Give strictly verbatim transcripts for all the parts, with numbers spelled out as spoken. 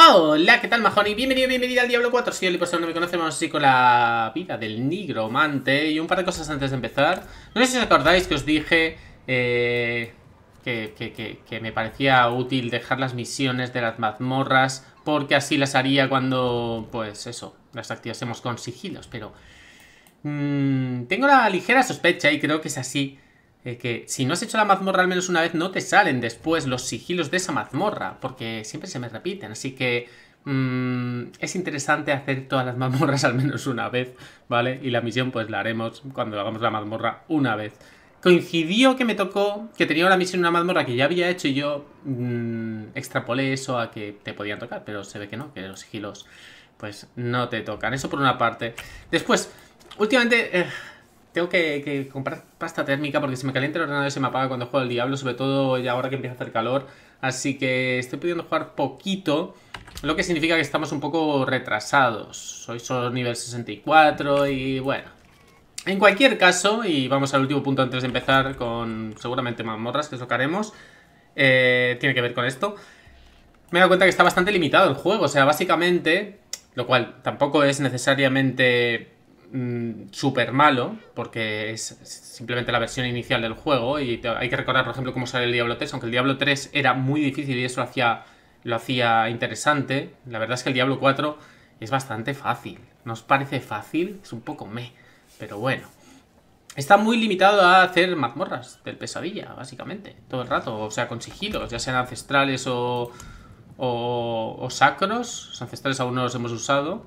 Hola, ¿qué tal, majoni? Bienvenido, bienvenida al Diablo cuatro. Si el por si no me conocemos así con la vida del nigromante. Y un par de cosas antes de empezar. No sé si os acordáis que os dije eh, que, que, que, que me parecía útil dejar las misiones de las mazmorras, porque así las haría cuando, pues eso, las activásemos con sigilos. Pero mmm, tengo la ligera sospecha, y creo que es así, eh, que si no has hecho la mazmorra al menos una vez, no te salen después los sigilos de esa mazmorra, porque siempre se me repiten. Así que mmm, es interesante hacer todas las mazmorras al menos una vez, ¿vale? Y la misión pues la haremos cuando hagamos la mazmorra una vez. Coincidió que me tocó que tenía una misión en una mazmorra que ya había hecho, y yo mmm, extrapolé eso a que te podían tocar, pero se ve que no, que los sigilos pues no te tocan. Eso por una parte. Después, últimamente eh, tengo que, que comprar pasta térmica porque se me calienta el ordenador y se me apaga cuando juego al Diablo, sobre todo ya ahora que empieza a hacer calor. Así que estoy pudiendo jugar poquito, lo que significa que estamos un poco retrasados. Soy solo nivel sesenta y cuatro y bueno. En cualquier caso, y vamos al último punto antes de empezar con seguramente mazmorras, que es lo que haremos, eh, tiene que ver con esto. Me he dado cuenta que está bastante limitado el juego, o sea, básicamente, lo cual tampoco es necesariamente mmm, súper malo, porque es simplemente la versión inicial del juego, y te, hay que recordar, por ejemplo, cómo sale el Diablo tres, aunque el Diablo tres era muy difícil y eso lo hacía, lo hacía interesante. La verdad es que el Diablo cuatro es bastante fácil. ¿No os parece fácil? Es un poco meh, pero bueno. Está muy limitado a hacer mazmorras del pesadilla, básicamente, todo el rato, o sea, con sigilos, ya sean ancestrales o... O, o sacros. Los ancestrales aún no los hemos usado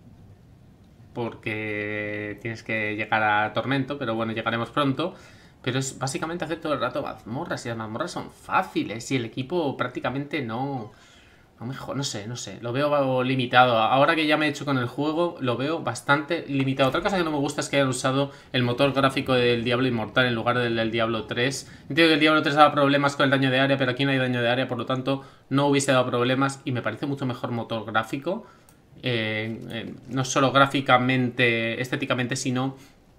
porque tienes que llegar a Tormento, pero bueno, llegaremos pronto. Pero es básicamente hacer todo el rato mazmorras, y las mazmorras son fáciles y el equipo prácticamente no... No, mejor, no sé, no sé, lo veo limitado. Ahora que ya me he hecho con el juego, lo veo bastante limitado. Otra cosa que no me gusta es que hayan usado el motor gráfico del Diablo Inmortal en lugar del, del Diablo tres. Entiendo que el Diablo tres daba problemas con el daño de área, pero aquí no hay daño de área, por lo tanto no hubiese dado problemas. Y me parece mucho mejor motor gráfico, eh, eh, no solo gráficamente, estéticamente, sino...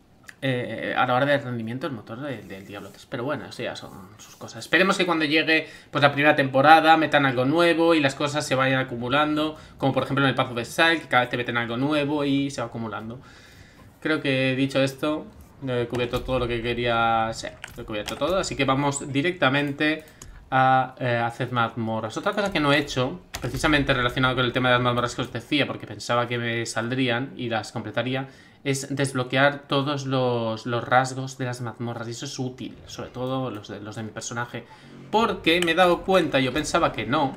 Eh, a la hora del rendimiento del motor del, del Diablo tres. Pero bueno, eso ya son sus cosas. Esperemos que cuando llegue pues la primera temporada metan algo nuevo y las cosas se vayan acumulando, como por ejemplo en el Path of Exile, que cada vez te meten algo nuevo y se va acumulando. Creo que dicho esto, he cubierto todo lo que quería. Sí, he cubierto todo, así que vamos directamente a eh, hacer mazmorras. Otra cosa que no he hecho, precisamente relacionado con el tema de las mazmorras que os decía, porque pensaba que me saldrían y las completaría, es desbloquear todos los, los rasgos de las mazmorras. Y eso es útil, sobre todo los de, los de mi personaje, porque me he dado cuenta, yo pensaba que no,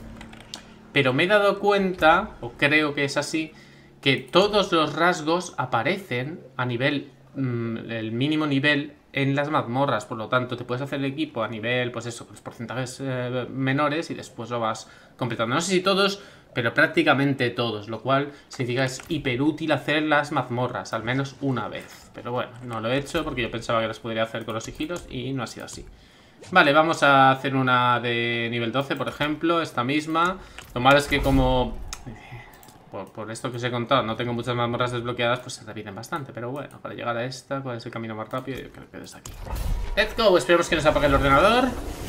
pero me he dado cuenta, o creo que es así, que todos los rasgos aparecen a nivel, mmm, el mínimo nivel en las mazmorras. Por lo tanto, te puedes hacer el equipo a nivel, pues eso, con los porcentajes eh, menores, y después lo vas completando. No sé si todos, pero prácticamente todos, lo cual significa que es hiper útil hacer las mazmorras, al menos una vez. Pero bueno, no lo he hecho porque yo pensaba que las podría hacer con los sigilos y no ha sido así. Vale, vamos a hacer una de nivel doce, por ejemplo, esta misma. Lo malo es que como... Por, por esto que os he contado, no tengo muchas mazmorras desbloqueadas, pues se repiten bastante. Pero bueno, para llegar a esta, ¿cuál es el camino más rápido? Yo creo que desde aquí. Let's go, esperemos que nos apague el ordenador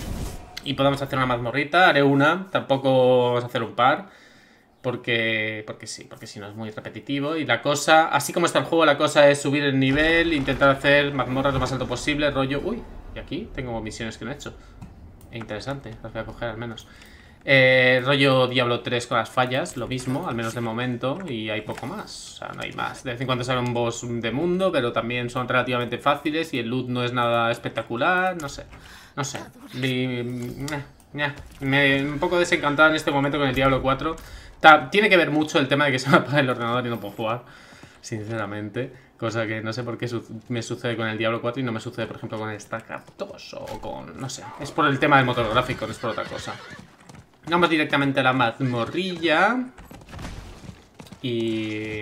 y podamos hacer una mazmorrita. Haré una, tampoco vamos a hacer un par, Porque, porque sí, porque si no es muy repetitivo. Y la cosa, así como está el juego, la cosa es subir el nivel, intentar hacer mazmorras lo más alto posible, rollo... Uy, y aquí tengo misiones que no he hecho. Interesante, las voy a coger al menos. Eh, rollo Diablo tres con las fallas, lo mismo, al menos de momento, y hay poco más, o sea, no hay más. De vez en cuando sale un boss de mundo, pero también son relativamente fáciles y el loot no es nada espectacular, no sé, no sé. Y, me, me, un poco desencantado en este momento con el Diablo cuatro. Ta, tiene que ver mucho el tema de que se me apaga el ordenador y no puedo jugar, sinceramente. Cosa que no sé por qué su me sucede con el Diablo cuatro y no me sucede, por ejemplo, con el StarCraft dos o con... no sé. Es por el tema del motor gráfico, no es por otra cosa. Vamos directamente a la mazmorrilla. Y...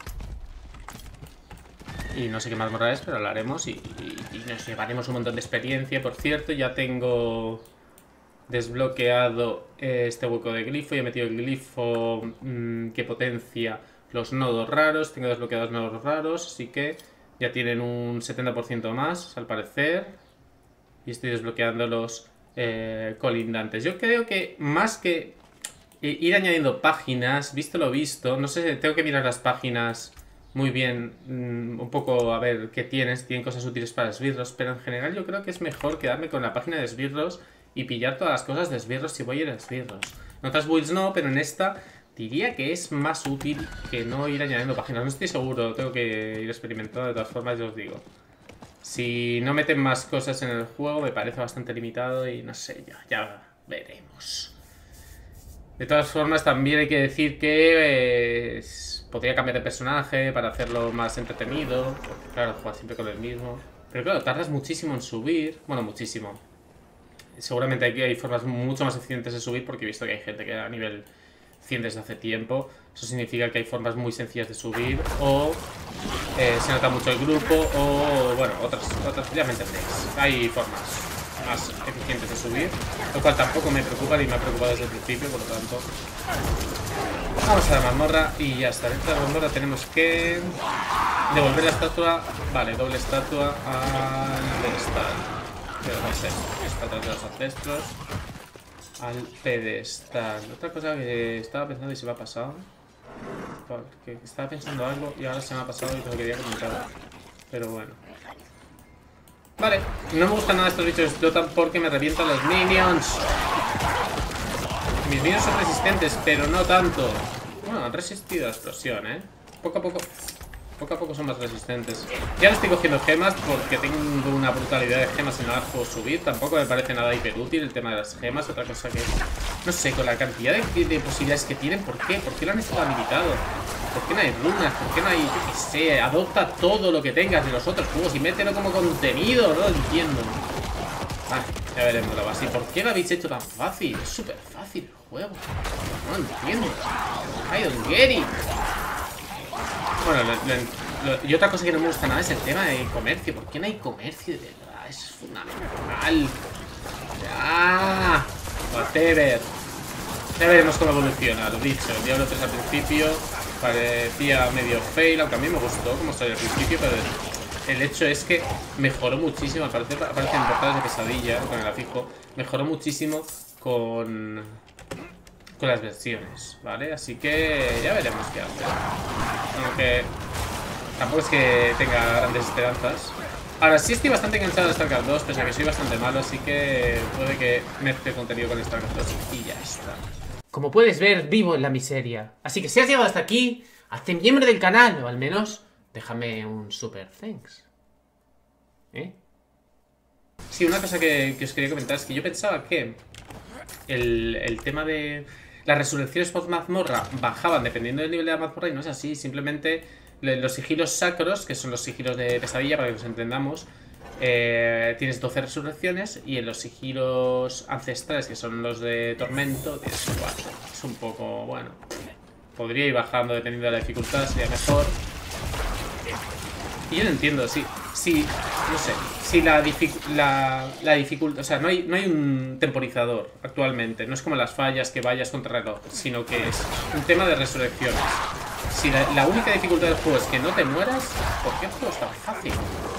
Y no sé qué mazmorra es, pero la haremos y, y, y nos llevaremos un montón de experiencia. Por cierto, ya tengo desbloqueado este hueco de glifo y he metido el glifo mmm, que potencia los nodos raros. Tengo desbloqueados nodos raros, así que ya tienen un setenta por ciento más, al parecer. Y estoy desbloqueando los... Eh, colindantes. Yo creo que más que ir añadiendo páginas, visto lo visto. No sé, tengo que mirar las páginas muy bien, mmm, un poco a ver qué tienes. Tienen cosas útiles para esbirros, pero en general yo creo que es mejor quedarme con la página de esbirros y pillar todas las cosas de esbirros si voy a ir a esbirros. En otras builds no, pero en esta diría que es más útil que no ir añadiendo páginas. No estoy seguro, tengo que ir experimentando. De todas formas, yo os digo, si no meten más cosas en el juego me parece bastante limitado y no sé, ya, ya veremos. De todas formas, también hay que decir que eh, podría cambiar de personaje para hacerlo más entretenido. Porque claro, jugar siempre con el mismo. Pero claro, tardas muchísimo en subir. Bueno, muchísimo. Seguramente hay, hay formas mucho más eficientes de subir, porque he visto que hay gente que a nivel cien desde hace tiempo. Eso significa que hay formas muy sencillas de subir. O eh, se nota mucho el grupo. O bueno, otras, otras ya me entendéis. Hay formas más eficientes de subir, lo cual tampoco me preocupa ni me ha preocupado desde el principio, por lo tanto vamos a la mazmorra y ya está. Dentro de la mazmorra tenemos que devolver la estatua, vale, doble estatua al pedestal, pero no sé, estatuas de los ancestros al pedestal. Otra cosa que estaba pensando y se me ha pasado, porque estaba pensando algo y ahora se me ha pasado y te lo quería comentar, pero bueno. Vale, no me gustan nada estos bichos que explotan porque me revientan los minions. Mis minions son resistentes, pero no tanto. Bueno, han resistido a la explosión, ¿eh? Poco a poco, poco a poco son más resistentes. Ya le estoy cogiendo gemas porque tengo una brutalidad de gemas y no las puedo subir. Tampoco me parece nada hiperútil el tema de las gemas. Otra cosa que, no sé, con la cantidad de, de posibilidades que tienen, ¿por qué? ¿Por qué lo han estado habilitado? ¿Por qué no hay runas? ¿Por qué no hay, yo qué sé, adopta todo lo que tengas de los otros juegos y mételo como contenido? No lo entiendo. Vale, ya veremos la base. ¿Y por qué lo habéis hecho tan fácil? Es súper fácil el juego. No lo entiendo. I don't get it. Bueno, lo, lo, y otra cosa que no me gusta nada es el tema del comercio. ¿Por qué no hay comercio de verdad? Eso es fundamental. Ah, whatever. Ya veremos cómo evoluciona, lo dicho. El Diablo tres al principio parecía medio fail, aunque a mí me gustó como salió al principio, pero el hecho es que mejoró muchísimo. Al parecer aparecen portadas de pesadilla con el afijo. Mejoró muchísimo con, con las versiones, ¿vale? Así que ya veremos qué hace. Aunque tampoco es que tenga grandes esperanzas. Ahora sí estoy bastante enganchado de StarCraft dos, pese a que soy bastante malo, así que puede que mezcle contenido con StarCraft dos y ya está. Como puedes ver, vivo en la miseria. Así que si has llegado hasta aquí, hazte miembro del canal, o al menos déjame un super thanks. ¿Eh? Sí, una cosa que, que os quería comentar es que yo pensaba que el, el tema de las resurrecciones post mazmorra bajaban dependiendo del nivel de la mazmorra, y no es así. Simplemente los sigilos sacros, que son los sigilos de pesadilla, para que nos entendamos, Eh, tienes doce resurrecciones, y en los sigilos ancestrales, que son los de tormento, tienes cuatro. Es un poco, bueno, podría ir bajando dependiendo de la dificultad, sería mejor. Y yo no entiendo, si, si no sé, si la, la, la dificultad, o sea, no hay, no hay un temporizador actualmente, no es como las fallas que vayas contra reloj, sino que es un tema de resurrecciones. Si la, la única dificultad del juego es que no te mueras, ¿por qué el juego es tan fácil?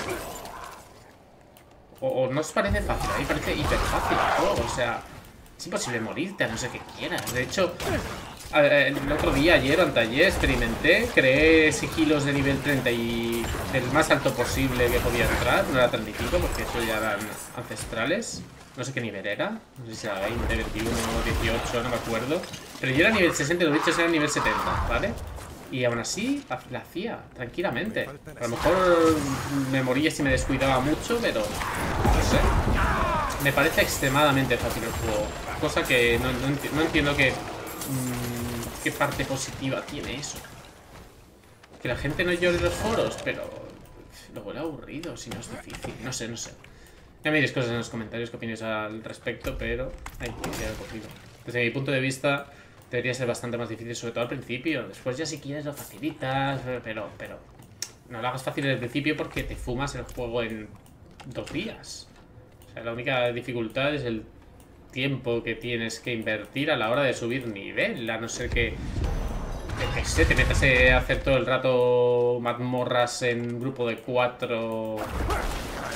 O, o no os parece fácil, a mí me parece hiper fácil el juego, o sea, es imposible morirte a no ser que quieras. De hecho, el otro día, ayer o anteayer, experimenté, creé sigilos de nivel treinta y el más alto posible que podía entrar. No era treinta y cinco porque eso ya eran ancestrales. No sé qué nivel era, no sé si era veinte, veintiuno, dieciocho, no me acuerdo. Pero yo era nivel sesenta y los bichos eran nivel setenta, ¿vale? Y aún así la hacía tranquilamente. A lo mejor me moría si me descuidaba mucho, pero no sé. Me parece extremadamente fácil el juego. Cosa que no, no, enti no entiendo que, mmm, qué parte positiva tiene eso. Que la gente no llore en los foros, pero lo huele aburrido si no es difícil. No sé, no sé. Ya me diréis cosas en los comentarios que opinéis al respecto, pero hay que quedar cogido. Desde mi punto de vista, debería ser bastante más difícil, sobre todo al principio. Después ya si quieres lo facilitas, pero, pero no lo hagas fácil desde el principio porque te fumas el juego en dos días. O sea, la única dificultad es el tiempo que tienes que invertir a la hora de subir nivel, a no ser que, que, que sé, te metas a hacer todo el rato mazmorras en grupo de cuatro,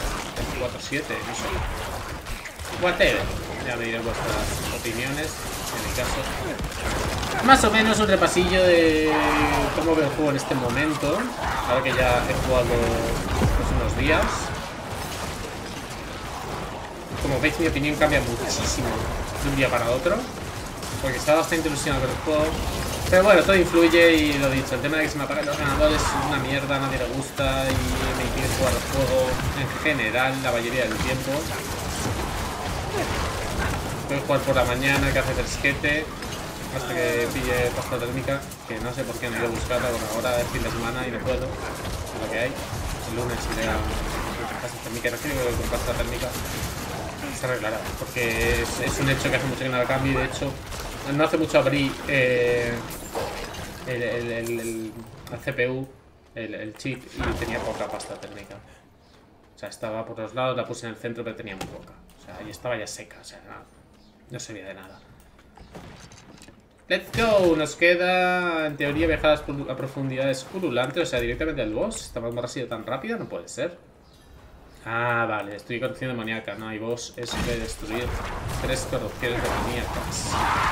cuatro siete, no sé. Whatever. Ya me diré vuestras opiniones. en mi caso. Más o menos un repasillo de cómo veo el juego en este momento. Ahora que ya he jugado pues, unos días. Como veis, mi opinión cambia muchísimo de un día para otro. Porque estaba bastante ilusionado con el juego. Pero bueno, todo influye y lo dicho. El tema de que se me apaguen los ordenadores es una mierda, a nadie le gusta y me impide jugar el juego en general la mayoría del tiempo. Puedo jugar por la mañana, que hace fresquete, hasta que pille pasta térmica, que no sé por qué no he ido a buscarla, bueno, ahora es fin de semana y no puedo, es lo que hay. El lunes iré a pasta térmica, no quiero que con pasta térmica se arreglará, porque es, es un hecho que hace mucho que no la cambio y de hecho no hace mucho abrí eh, el, el, el, el, el C P U, el, el chip, y tenía poca pasta térmica. O sea, estaba por los lados, la puse en el centro, pero tenía muy poca. O sea, y estaba ya seca, o sea, no. No servía de nada. Let's go. Nos queda, en teoría, viajar a profundidades ululantes. O sea, directamente al boss. Esta mazmorra ha sido tan rápida, no puede ser. Ah, vale. Estoy corrupción demoníaca. No hay boss. Es de destruir tres corrupciones demoníacas.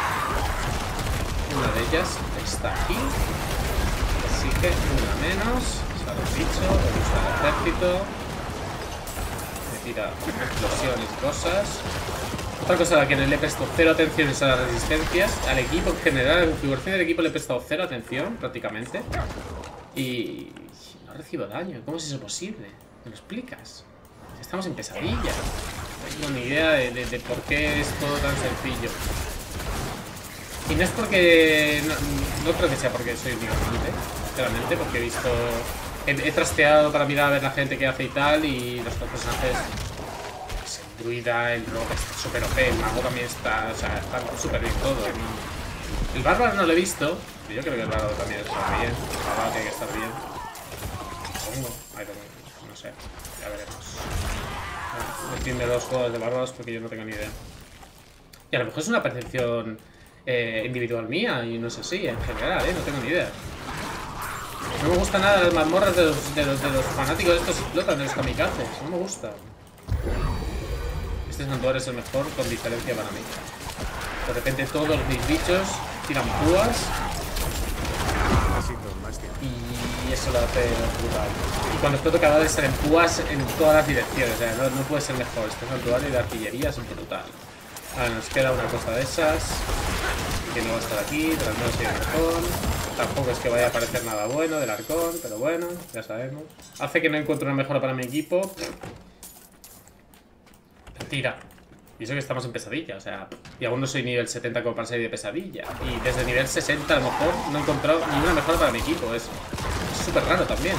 Una de ellas está aquí. Así que una menos. Sale el bicho. Me gusta el ejército. Me tira explosiones y cosas. Otra cosa a la que le he prestado cero atención es a las resistencias. Al equipo en general, a la configuración del equipo le he prestado cero atención, prácticamente. Y no recibo daño. ¿Cómo es eso posible? ¿Me lo explicas? Estamos en pesadilla. No tengo ni idea de, de, de por qué es todo tan sencillo. Y no es porque... No, no creo que sea porque soy un ignorante, claramente, porque he visto... He, he trasteado para mirar a ver la gente que hace y tal, y los personajes... El druida, el rogue está súper O P, el mago también está... O sea, está súper bien todo, ¿no? El bárbaro no lo he visto, pero yo creo que el bárbaro también está bien. El bárbaro tiene que estar bien. Supongo. Ay, no, no sé. Ya veremos. No entiendo los juegos de bárbaros porque yo no tengo ni idea. Y a lo mejor es una percepción eh, individual mía y no es así, en general, ¿eh? No tengo ni idea. No me gusta nada las mazmorras de los, de los, de los fanáticos estos explotan, de los kamikazes. No me gusta. Este santuario es el mejor con diferencia para mí. De repente todos mis bichos tiran púas. Y eso lo hace brutal. Y cuando exploto cada vez salen púas en todas las direcciones. O sea, no, no puede ser mejor. Este santuario de artillería es brutal. Ahora nos queda una cosa de esas. Que no va a estar aquí. De las manos hay un arcón. Tampoco es que vaya a aparecer nada bueno del arcón. Pero bueno, ya sabemos. Hace que no encuentre una mejora para mi equipo. Tira. Y eso que estamos en pesadilla, o sea, y aún no soy nivel setenta como para salir de pesadilla. Y desde nivel sesenta a lo mejor no he encontrado ninguna mejora para mi equipo. Es súper raro también.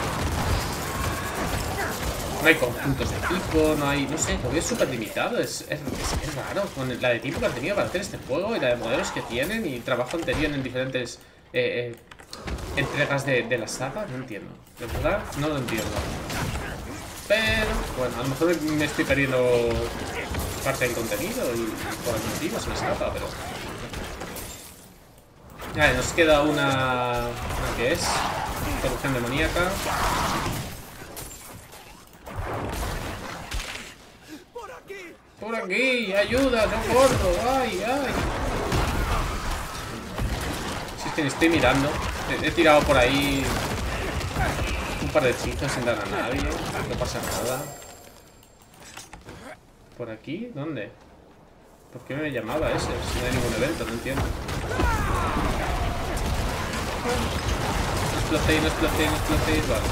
No hay conjuntos de equipo, no hay... No sé, lo veo súper limitado. Es, es, es, es raro. Con la de equipo que han tenido para hacer este juego y la de modelos que tienen y trabajo anterior en diferentes eh, eh, entregas de, de la saga, no entiendo. De verdad, no lo entiendo. Pero, bueno, a lo mejor me estoy perdiendo parte del contenido y por algún motivo se me escapa, pero... Vale, nos queda una... ¿Una qué es? Corrupción demoníaca. ¡Por aquí! ¡Ayuda! ¡Socorro! ¡Ay, ay! Si es que me estoy mirando. He, he tirado por ahí... un par de hechizos sin dar a nadie. No pasa nada. ¿Por aquí? ¿Dónde? ¿Por qué me llamaba ese? Si no hay ningún evento, no entiendo. No explotéis, no explotéis, no explotéis. Vale.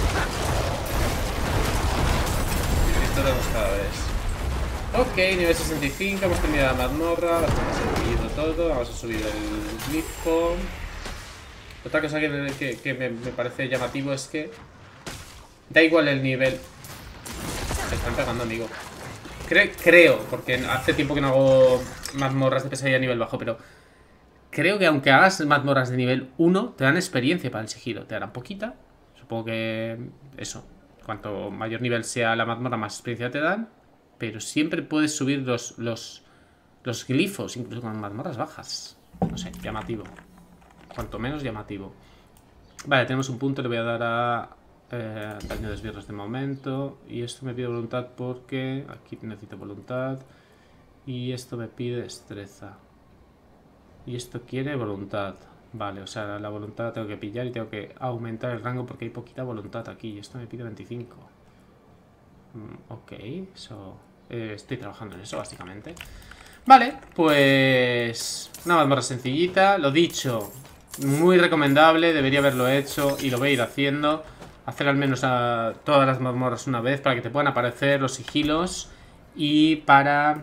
Esto lo vemos cada vez. Ok, nivel sesenta y cinco. Hemos terminado la mazmorra. Bastante sencillo todo. Vamos a subir el glifo. Otra cosa que, que, que me, me parece llamativo es que da igual el nivel. Se están pegando, amigo. Cre creo, porque hace tiempo que no hago mazmorras de pesadilla a nivel bajo, pero creo que aunque hagas mazmorras de nivel uno, te dan experiencia para el sigilo. Te darán poquita. Supongo que eso. Cuanto mayor nivel sea la mazmorra, más experiencia te dan. Pero siempre puedes subir los, los, los glifos, incluso con mazmorras bajas. No sé, llamativo. Cuanto menos llamativo. Vale, tenemos un punto, le voy a dar a... Eh, daño de esbirros de momento. Y esto me pide voluntad porque aquí necesito voluntad. Y esto me pide destreza. Y esto quiere voluntad. Vale, o sea, la voluntad la tengo que pillar y tengo que aumentar el rango porque hay poquita voluntad aquí. Y esto me pide veinticinco. Mm, ok, eso... Eh, estoy trabajando en eso, básicamente. Vale, pues... Una mazmorra sencillita. Lo dicho, muy recomendable. Debería haberlo hecho y lo voy a ir haciendo. Hacer al menos a todas las mazmorras una vez para que te puedan aparecer los sigilos. Y para...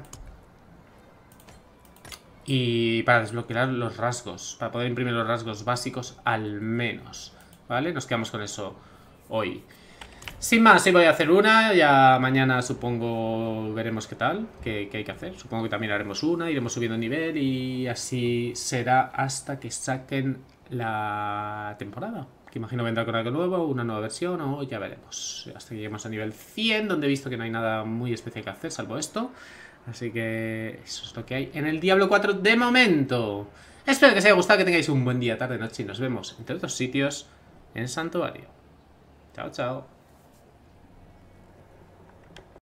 Y para desbloquear los rasgos. Para poder imprimir los rasgos básicos al menos. ¿Vale? Nos quedamos con eso hoy. Sin más, sí voy a hacer una. Ya mañana supongo veremos qué tal, qué, qué hay que hacer. Supongo que también haremos una, iremos subiendo nivel. Y así será hasta que saquen la temporada. Que imagino vendrá con algo nuevo, una nueva versión o ya veremos. Hasta que lleguemos a nivel cien, donde he visto que no hay nada muy especial que hacer, salvo esto. Así que eso es lo que hay en el Diablo cuatro de momento. Espero que os haya gustado, que tengáis un buen día, tarde, noche y nos vemos, entre otros sitios, en el santuario. Chao, chao.